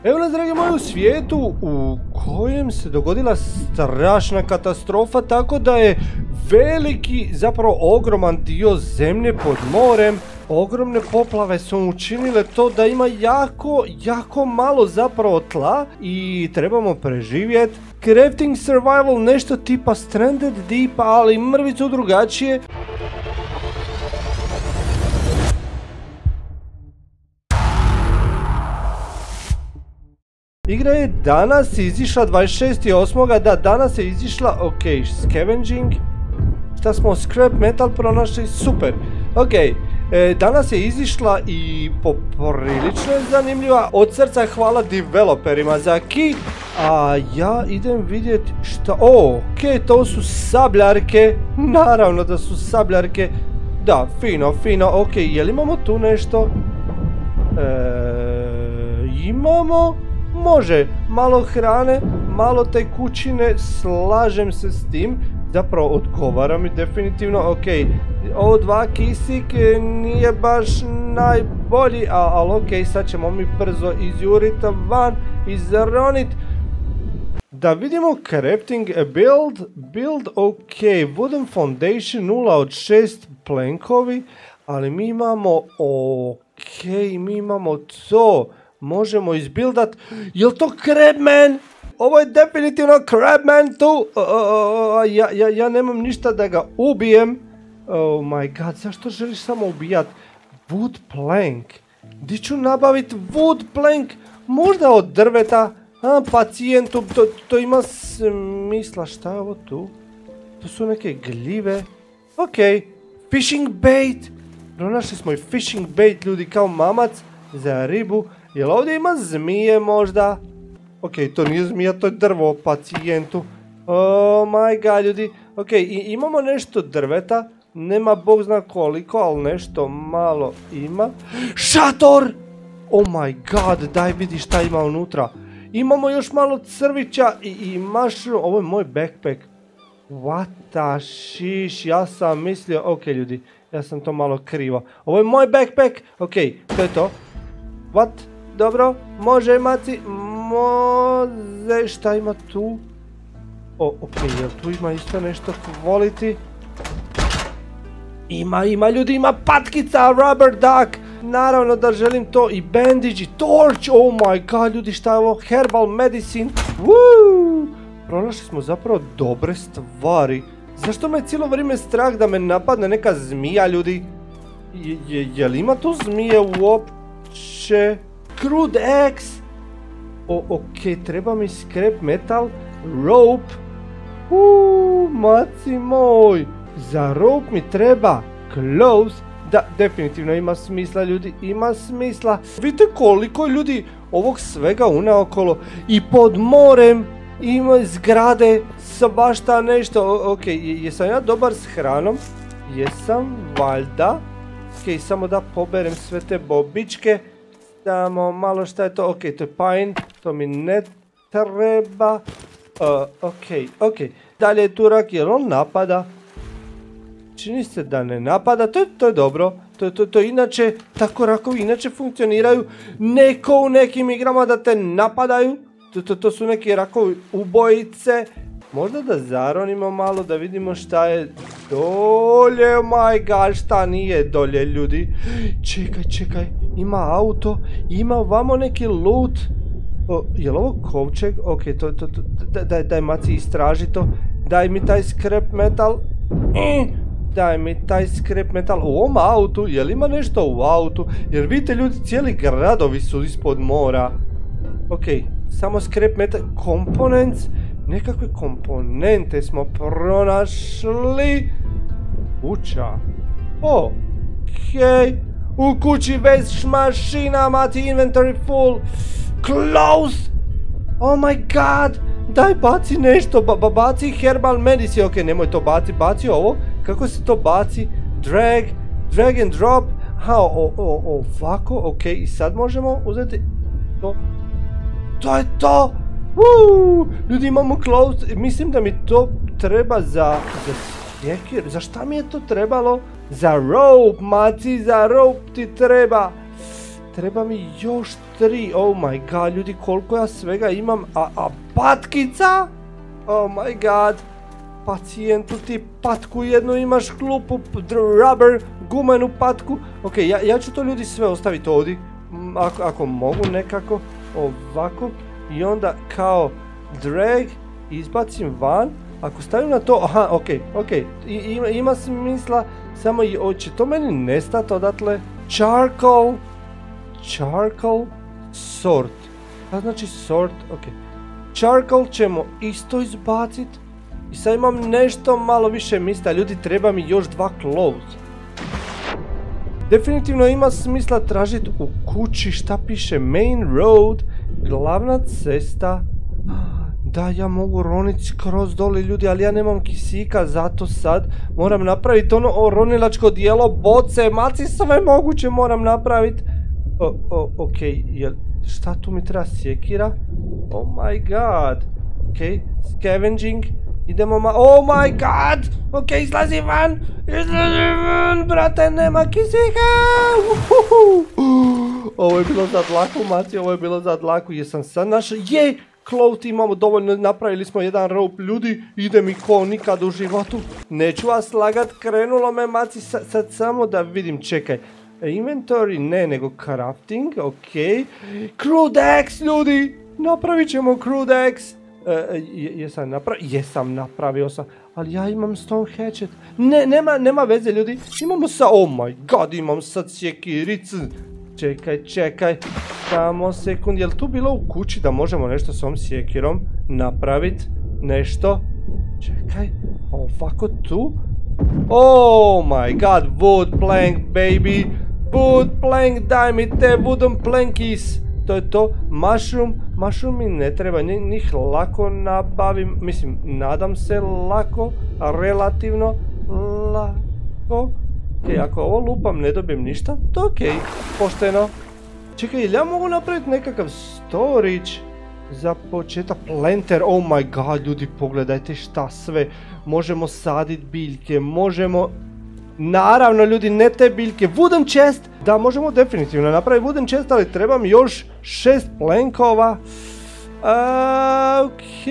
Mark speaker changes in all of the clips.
Speaker 1: Evo nas, dragi moji, u svijetu u kojem se dogodila strašna katastrofa, tako da je veliki, zapravo ogroman dio zemlje pod morem. Ogromne poplave su učinile to da ima jako malo zapravo tla i trebamo preživjeti. Crafting survival, nešto tipa Stranded Deep, ali mrvicu drugačije. Igra je danas izišla 26.8. Da, danas je izišla, ok, scavenging. Šta smo, scrap metal pronašli, super. Ok, danas je izišla i poprilično je zanimljiva. Od srca hvala developerima za key. A ja idem vidjeti šta, ok, to su sabljarke. Naravno da su sabljarke. Da, fino, ok, jel imamo tu nešto? Imamo... Može, malo hrane, malo tekućine, slažem se s tim, zapravo odgovara mi definitivno, ok, O2 kisik nije baš najbolji, ali ok, sad ćemo mi brzo izjuriti van, izronit. Da vidimo crafting build, ok, wooden foundation 0 od 6 plankovi, ali mi imamo, ok, mi imamo to. Možemo izbildat. Jel to Crabman? Ovo je definitivno Crabman tu. Ja nemam ništa da ga ubijem. Oh my god, zašto želiš samo ubijat? Wood plank. Di ću nabavit wood plank? Možda od drveta. Pacijentu, to ima smisla. Šta je ovo tu? To su neke gljive. Ok, fishing bait. Pronašli smo i fishing bait, ljudi, kao mamac za ribu. Jel ovdje ima zmije možda? Ok, to nije zmija, to je drvo pacijentu. Oh my god, ljudi. Ok, imamo nešto drveta. Nema bog zna koliko, ali nešto malo ima. Šator! Oh my god, daj vidi šta ima unutra. Imamo još malo crvića i mushroom. Ovo je moj backpack. What the shish, ja sam mislio... Ok, ljudi, ja sam to malo krivo. Ovo je moj backpack. Ok, to je to. What? Dobro, može maci, može, šta ima tu? Ok, jel tu ima isto nešto quality? Ima ljudi, ima patkica, rubber duck, naravno da želim to, i bandage, i torch, oh my god, ljudi, šta je ovo, herbal medicine, woo! Pronašli smo zapravo dobre stvari. Zašto me cijelo vrijeme strah da me napadne neka zmija, ljudi? Jel ima tu zmije uopće? Crude axe. Ok, treba mi scrap metal, rope. Maci moj. Za rope mi treba clothes. Da, definitivno ima smisla, ljudi, ima smisla. Vidite koliko ljudi ovog svega unaokolo. I pod morem ima zgrade, svašta nešto. Ok, jesam ja dobar s hranom? Jesam, valjda. Ok, samo da poberem sve te bobičke. Samo malo šta je to, ok, to je pine, to mi ne treba. Ok. Dalje je tu rak, jer on napada. Čini se da ne napada, to je dobro. To inače, tako rakovi inače funkcioniraju. Neko u nekim igrama da te napadaju. To su neki rakovi ubojice. Možda da zaronimo malo, da vidimo šta je dolje, oh my god, šta nije dolje, ljudi. Čekaj, ima auto, ima ovamo neki loot. Je li ovo kovčeg? Ok, daj maci, istraži to. Daj mi taj scrap metal. Daj mi taj scrap metal. U ovom autu, je li ima nešto u autu? Jer vidite, ljudi, cijeli gradovi su ispod mora. Ok, samo scrap metal, components. Nekakve komponente smo pronašli. Kuća. Ok. U kući već mašina, mati, inventory full. Close. Oh my god. Daj baci nešto, baci herbal medicine. Ok, nemoj to baci ovo. Kako se to baci? Drag and drop. Ovako, ok. I sad možemo uzeti to. To je to. Ljudi, imamo clothes, mislim da mi to treba za sjekir, za šta mi je to trebalo? Za rope, maci, za rope ti treba. Treba mi još 3, oh my god, ljudi, koliko ja svega imam, a patkica? Oh my god, pacijentu ti patku jednu imaš, glupu, rubber, gumenu patku. Ok, ja ću to ljudi sve ostaviti ovdje, ako mogu nekako, ovako, i onda kao drag, izbacim van, ako stavim na to, aha, ok, ima smisla, samo će to meni nestati odatle, charcoal, sort, šta znači sort, ok, charcoal ćemo isto izbacit, i sad imam nešto malo više mista, ljudi, treba mi još 2 clothes. Definitivno ima smisla tražiti u kući šta piše main road, glavna cesta. Da, ja mogu roniti skroz dole, ljudi, ali ja nemam kisika, zato sad moram napraviti ono ronilačko dijelo, boce, maci, sve moguće moram napraviti. Ok, šta tu mi treba, sjekira? Oh my god. Ok, scavenging. Idemo oh my god! Ok, izlazi van, brate, nema kisika! Ovo je bilo za dlaku, maci, ovo je bilo za dlaku, jesam sad našao, cloth imamo dovoljno, napravili smo jedan rope, ljudi, ide mi ko nikad u životu. Neću vas lagat, krenulo me, maci, sad samo da vidim, čekaj. Inventory ne, nego crafting, ok. Crude axe, ljudi, napravit ćemo crude axe. Jesam napravio sam, ali ja imam stone hatchet. Nema veze, ljudi, imamo oh my god, imam sad sjekiricu. Čekaj, samo sekund, je li tu bilo u kući da možemo nešto s ovom sjekirom napraviti? Nešto? Čekaj, ovako tu? Oh my god, wood plank, baby! Wood plank, daj mi te wooden plankies! To je to, mushroom mi ne treba, njih lako nabavim, mislim, nadam se lako, relativno lako. Ok, ako ovo lupam ne dobijem ništa, to ok, pošteno. Čekaj, ili ja mogu napraviti nekakav storage za početak, planter, oh my god, ljudi, pogledajte šta sve, možemo saditi biljke, možemo, naravno, ljudi, ne te biljke, wooden chest, da, možemo definitivno napraviti wooden chest, ali trebam još 6 plankova. Ok,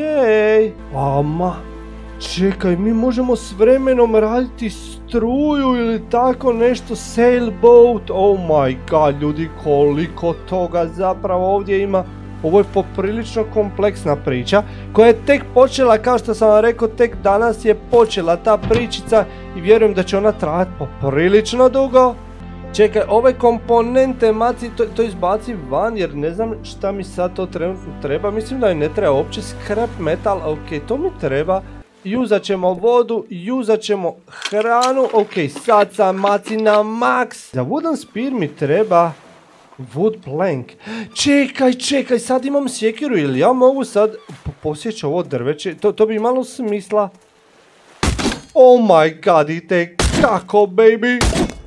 Speaker 1: čekaj, mi možemo s vremenom raditi struju ili tako nešto, sailboat, oh my god, ljudi, koliko toga zapravo ovdje ima. Ovo je poprilično kompleksna priča koja je tek počela, kao što sam vam rekao, tek danas je počela ta pričica i vjerujem da će ona trajati poprilično dugo. Čekaj, ove komponente, maci, to izbaci van jer ne znam šta mi sad to trenutno treba, mislim da mi ne treba uopće scrap metal, ok, to mi treba. Uzat ćemo vodu, uzat ćemo hranu, ok, sad sam, maci, na max. Za wooden spear mi treba wood plank. Čekaj, sad imam sjekiru, ili ja mogu sad posjeći ovo drveće, to bi imalo smisla. Oh my god, i kako, baby.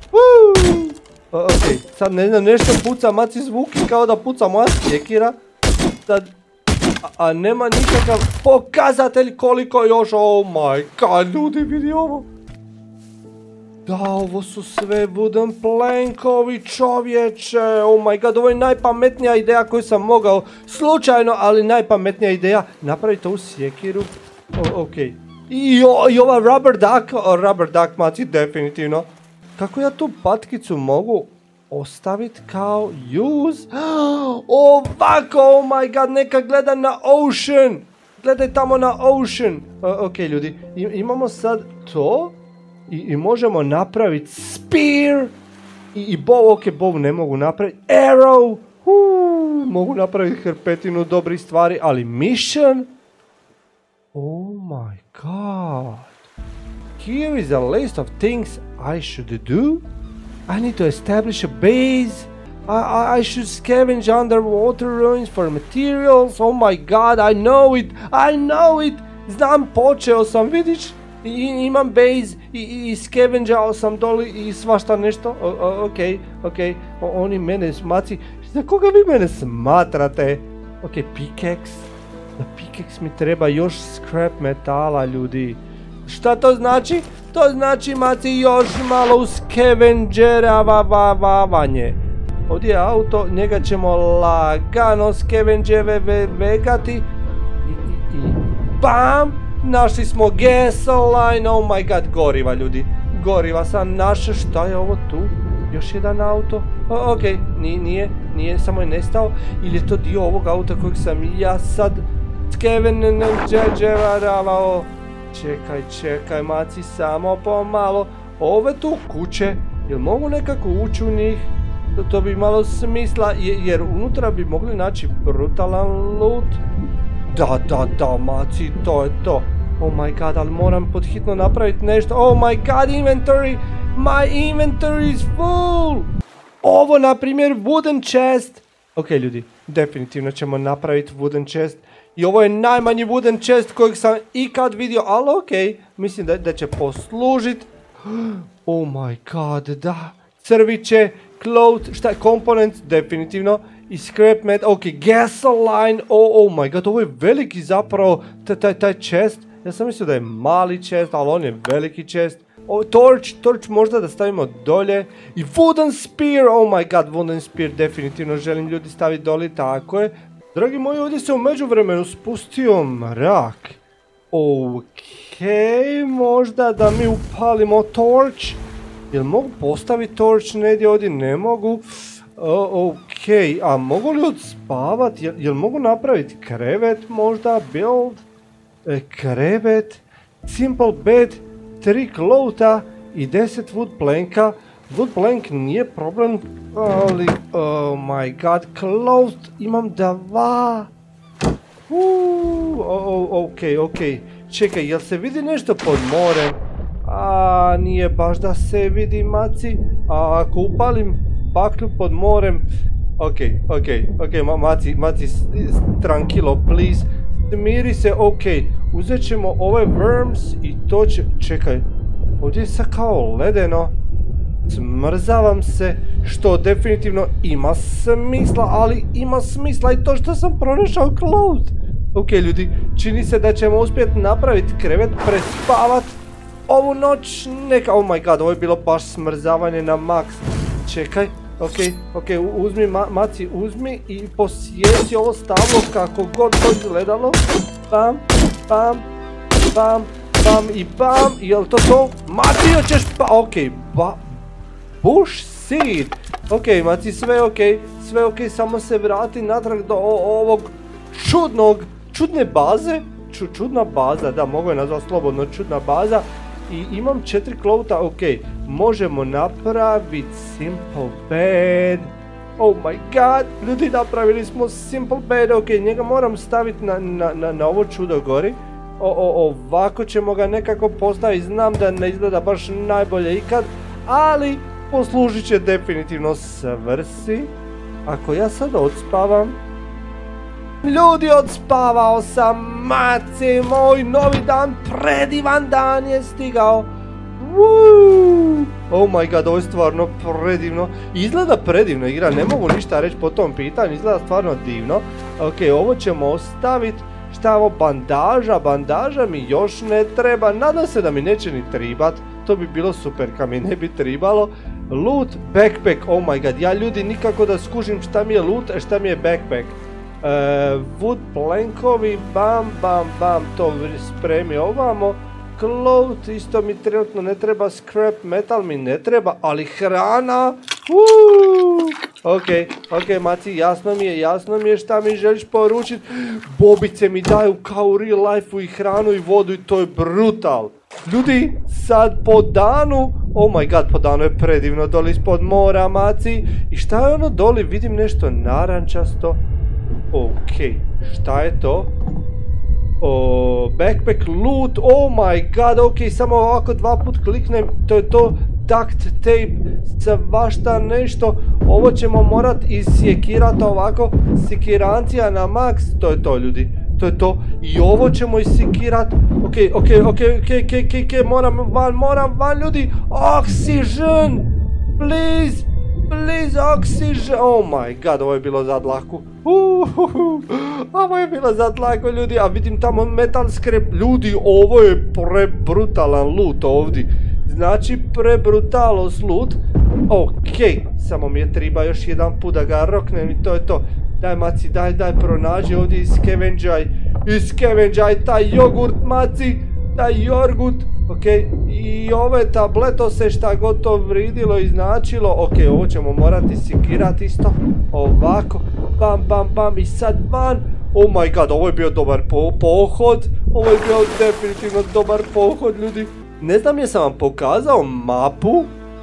Speaker 1: Ok, sad ne znam, nešto puca, maci, zvuki kao da puca moja sjekira. Sad, a nema nikakav pokazatelj koliko još, oh my god, ljudi, vidi ovo. Da, ovo su sve wooden plankovi, čovječe, oh my god, ovo je najpametnija ideja koju sam mogao, slučajno, ali najpametnija ideja, napraviti ovu sjekiru, ok. I ova rubber duck, maci, definitivno. Kako ja tu patkicu mogu ostaviti kao use? Ovako, oh my god, neka gleda na ocean. Gledaj tamo na ocean. Ok, ljudi, imamo sad to i možemo napraviti spear i bow, ok, bow ne mogu napraviti, arrow, mogu napraviti hrpetinu dobrih stvari, ali mission? Oh my god. Here is a list of things I should do. I need to establish a base. I should scavenge underwater ruins for materials. Oh my god, I know it. Znam, počeo sam, vidiš? Imam base i scavengeao sam doli i svašta nešto. Ok. Oni mene smaci. Za koga vi mene smatrate? Ok, pickaxe. Za pickaxe mi treba još scrap metala, ljudi. Šta to znači? To znači, maci, još malo scavengeravanje. ovdje je auto, njega ćemo lagano vegati i bam, našli smo gasoline, oh my god, goriva ljudi, goriva sam naša, šta je ovo tu, još jedan auto, ok, nije, samo je nestao, ili je to dio ovog auta kojeg sam ja sad dževaravao, čekaj maci, samo pomalo, ove tu kuće, jel mogu nekako ući u njih? To bi imalo smisla, jer unutra bi mogli naći brutalan loot. Da, maci, to je to. Oh my god, ali moram podhitno napraviti nešto. Oh my god, inventory! My inventory is full! Ovo, na primjer, wooden chest. Ok, ljudi, definitivno ćemo napraviti wooden chest. I ovo je najmanji wooden chest kojeg sam ikad vidio, ali ok, mislim da će poslužit. Oh my god, da. Crviće, cloth, šta je, components, definitivno. I scrap metal, ok, gasoline, oh my god, ovo je veliki zapravo, taj chest. Ja sam mislio da je mali chest, ali on je veliki chest. Torch možda da stavimo dolje. I wooden spear, oh my god, wooden spear, definitivno želim ljudi staviti dolje, tako je. Dragi moji, ovdje se u međuvremenu spustio mrak. Ok, možda da mi upalimo torch. Jel mogu postaviti torch negdje ovdje? Ne mogu. Ok, a mogu li odspavat? Jel mogu napraviti krevet možda? Build? Krevet? Simple bed? 3 clotha i 10 wood planka. Wood plank nije problem, ali oh my god, cloth imam 2. Ok. Čekaj, jel se vidi nešto pod morem? Nije baš da se vidi, maci. A ako upalim baklju pod morem... Ok, maci, tranquilo, please. Smiri se, ok. Uzet ćemo ove worms i to će... Čekaj, ovdje je sad kao ledeno. Smrzavam se, što definitivno ima smisla, ali ima smisla i to što sam pronašao cloth. Ok, ljudi, čini se da ćemo uspjeti napraviti krevet, prespavat ovu noć, neka, oh my god, ovo je bilo baš smrzavanje na max. Čekaj, ok, uzmi, maci, uzmi i posjeci ovo stablo kako god to izgledalo. Bam i bam, jel to to? Maci, hoćeš pa, ok, bush seed. Ok, maci, sve ok, samo se vrati natrag do ovog čudne baze. Čudna baza, da, mogu je nazvati slobodno čudna baza. I imam 4 clotha, ok, možemo napraviti simple bed. Oh my god, ljudi, napravili smo simple bed, ok, njega moram staviti na ovo čudo gori. Ovako ćemo ga nekako postaviti, znam da ne izgleda baš najbolje ikad, ali poslužit će definitivno svrsi. Ako ja sad odspavam... Ljudi, odspavao sam, maci, moj novi dan, predivan dan je stigao. Oh my god, ovo je stvarno predivno. Izgleda predivno igra, ne mogu ništa reći po tom pitanju, izgleda stvarno divno. Ok, ovo ćemo ostaviti. Šta je ovo, bandaža mi još ne treba, nadam se da mi neće ni tribat. To bi bilo super kad mi ne bi tribalo. Loot, backpack, oh my god, ja ljudi nikako da skužim šta mi je loot, a šta mi je backpack. Wood plankovi, bam, to spremi ovamo. Cloth, isto mi trenutno ne treba, scrap metal mi ne treba, ali hrana. Ok, maci, jasno mi je šta mi želiš poručiti. Bobice mi daju kao u real life-u i hranu i vodu i to je brutal. Ljudi, sad po danu, oh my god, po danu je predivno doli ispod mora, maci. I šta je ono doli, vidim nešto narančasto. Ok, šta je to? Backpack loot, oh my god, ok, samo ovako 2 put kliknem, to je to, duct tape, svašta nešto, ovo ćemo morat isjekirat ovako, sekirancija na max, to je to ljudi, to je to, i ovo ćemo isjekirat, ok, moram van ljudi, oxygen, please, oxygen, oh my god, ovo je bilo za dlaku. Ovo je bilo za dlaku ljudi, a vidim tamo metal scrap, ljudi, ovo je prebrutalan loot ovdje. Znači prebrutalos loot, Okej, samo mi je treba još jedan put da ga roknem i to je to. Daj Maci, daj pronađi ovdje iskevenđaj taj jogurt Maci, taj jogurt. Okej, i ove tabletose šta god to vridilo i značilo. Okej, ovo ćemo morati sikirati isto. Ovako, bam i sad van. Oh my god, ovo je bio dobar pohod. Ovo je bio definitivno dobar pohod, ljudi. Ne znam jesam vam pokazao mapu.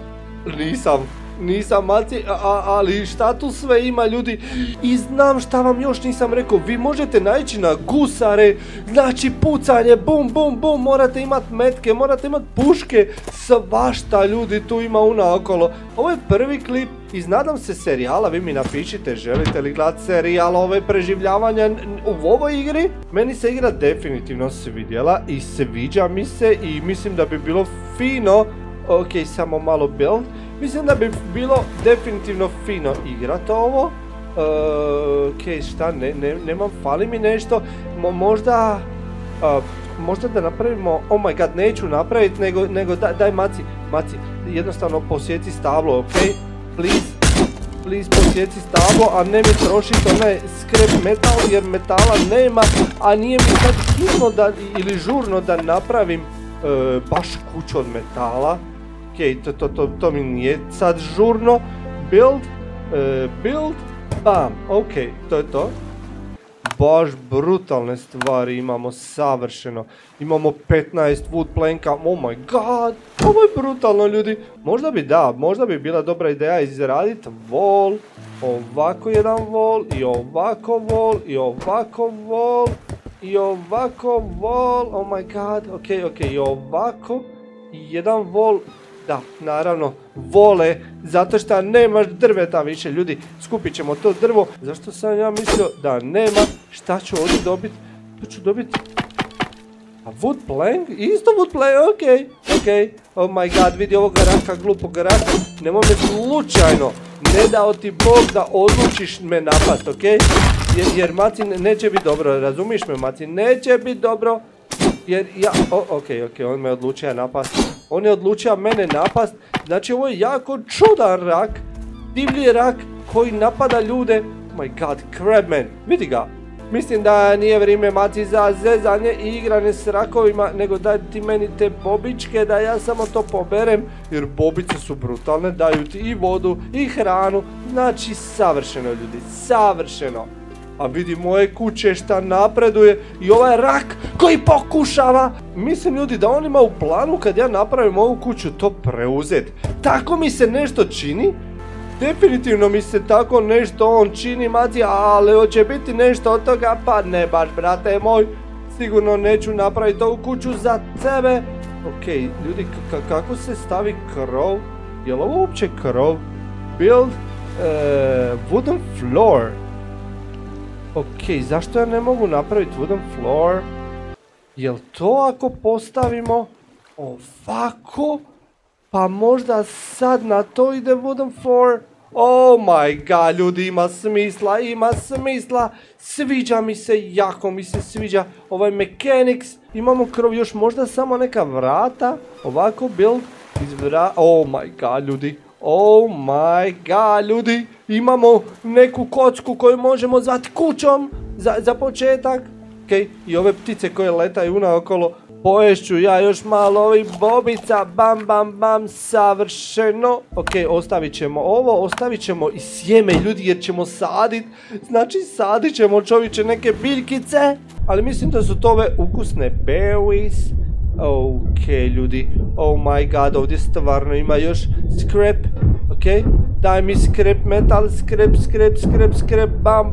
Speaker 1: Nisam Maci, ali šta tu sve ima, ljudi. I znam šta vam još nisam rekao. Vi možete naići na gusare. Znači pucanje, bum, morate imati metke, morate imati puške. Svašta, ljudi, tu ima unaokolo. Ovo je prvi klip iz nadam se serijala. Vi mi napišite, želite li gledati serijal ove preživljavanja u ovoj igri. Meni se igra definitivno svidjela i sviđa mi se i mislim da bi bilo fino. Ok, samo malo build. Mislim da bi bilo definitivno fino igrat ovo. Ok, šta, nemam, fali mi nešto. Možda da napravimo, oh my god, neću napraviti, nego daj Maci, jednostavno posjeci stablo, ok? Please posjeci stablo, a ne mi trošiti onaj scrap metal, jer metala nema, a nije mi sad hitno ili žurno da napravim baš kuću od metala. Okej, to mi nije sad žurno. Build, bam, okej, to je to. Baš brutalne stvari imamo, savršeno. Imamo 15 wood planka, oh my god, ovo je brutalno, ljudi. Možda bi bila dobra ideja izraditi wall, ovako jedan wall, i ovako wall, i ovako wall, i ovako wall, oh my god, okej, i ovako, i jedan wall. Da, naravno, vole, zato što nemaš drveta više, ljudi, skupit ćemo to drvo. Zašto sam ja mislio da nema? Šta ću ovdje dobiti? Tu ću dobiti... A wood plank? Isto wood plank, okej. Oh my god, vidi ovog raka, glupog raka. Nemoj me slučajno, ne dao ti Bog da odlučiš me napast, okej? Jer Maci neće biti dobro, razumiš me Maci, neće biti dobro. Jer ja, okej, on me odlučio napast. On je odlučio mene napast. Znači ovo je jako čudan rak. Divlji rak koji napada ljude. Oh my god, Crabman, vidi ga. Mislim da nije vrijeme Maci za zezanje i igranje s rakovima, nego daj ti meni te bobičke da ja samo to poberem. Jer bobice su brutalne, daju ti i vodu i hranu. Znači savršeno, ljudi, savršeno. A vidi moje kuće šta napreduje i ovaj rak koji pokušava. Mislim, ljudi, da on ima u planu kad ja napravim ovu kuću to preuzeti. Tako mi se nešto čini. Definitivno mi se tako nešto on čini, Maci, ali hoće biti nešto od toga, pa ne baš, brate moj. Sigurno neću napraviti ovu kuću za tebe. Okej, ljudi, kako se stavi krov? Je li ovo uopće krov? Build wooden floor. Okej, zašto ja ne mogu napraviti wooden floor? Jel to ako postavimo ovako? Pa možda sad na to ide wooden floor? Oh my god, ljudi, ima smisla. Sviđa mi se, jako mi se sviđa ovaj mechanics. Imamo krov, još možda samo neka vrata. Ovako build iz vrata. Oh my god, ljudi. Oh my god, ljudi, imamo neku kocku koju možemo zvati kućom za početak. Okej, i ove ptice koje letaju unaokolo, poješću ja još malo ovih bobica, bam, savršeno. Okej, ostavit ćemo ovo, ostavit ćemo i sjeme, ljudi, jer ćemo sadit. Znači, sadit ćemo, čovječe, neke biljkice, ali mislim da su to ove ukusne berries. Okej, ljudi, oh my god, ovdje stvarno ima još scrap. Okej, daj mi scrap metal, scrap,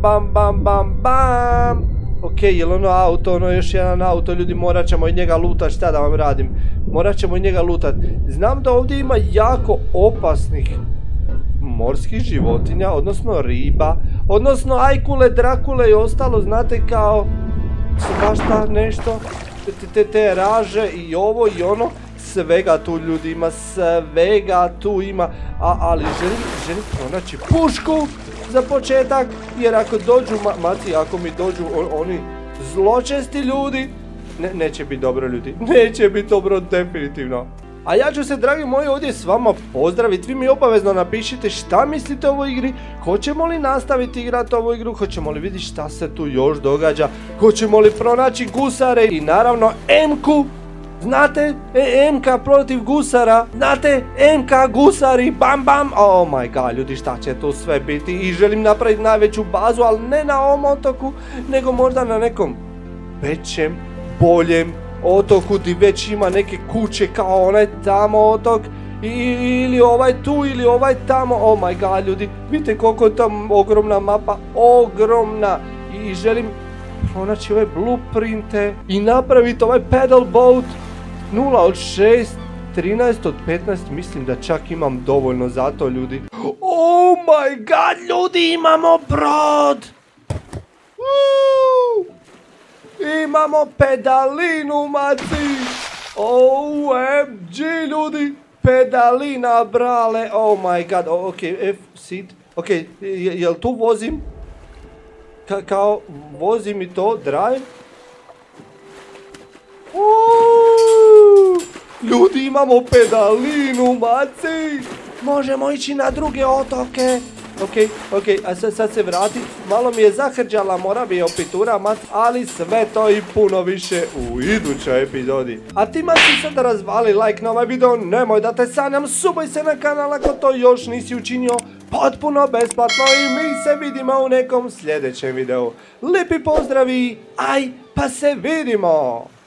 Speaker 1: bam. Okej, jel ono auto, ono još jedan auto, ljudi, morat ćemo i njega lutat, šta da vam radim? Morat ćemo i njega lutat. Znam da ovdje ima jako opasnih morskih životinja, odnosno riba, odnosno ajkule, drakule i ostalo, znate, kao svašta nešto. Te raže i ovo i ono, svega tu, ljudi, ima, svega tu ima, ali želim pronaći pušku za početak, jer ako dođu, Maci, ako mi dođu oni zločesti ljudi, neće biti dobro, ljudi, neće biti dobro, definitivno. A ja ću se, dragi moji, ovdje s vama pozdraviti. Vi mi obavezno napišite šta mislite o ovoj igri, hoćemo li nastaviti igrati ovu igru, hoćemo li vidjeti šta se tu još događa, hoćemo li pronaći gusare i naravno MK-u. Znate, MK protiv gusara, znate, MK gusari, bam bam, oh my god, ljudi, šta će tu sve biti, i želim napraviti najveću bazu, ali ne na ovom otoku, nego možda na nekom većem, boljem otoku gdje već ima neke kuće kao onaj tamo otok, ili ovaj tu, ili ovaj tamo, oh my god, ljudi, vidite koliko je tam ogromna mapa, ogromna, i želim pronaći ove blueprinte i napraviti ovaj pedal boat. 0 od 6, 13 od 15, mislim da čak imam dovoljno za to, ljudi. Oh my god, ljudi, imamo brod! Imamo pedalinu, maci! OMG, ljudi! Pedalina, brale! Oh my god, ok, F, seat. Ok, jel tu vozim? Kao, vozim i to, drive? Ljudi, imamo pedalinu, maci! Možemo ići na druge otoke. Ok, a sad se vrati. Malo mi je zahrđala, mora bi je opitura, mac, ali sve to i puno više u idućoj epizodi. A ti, maci, sad razvali like na ovaj video, nemoj da te sanjam, subaj se na kanal ako to još nisi učinio, potpuno besplatno, i mi se vidimo u nekom sljedećem videu. Lijepi pozdravi, aj, pa se vidimo!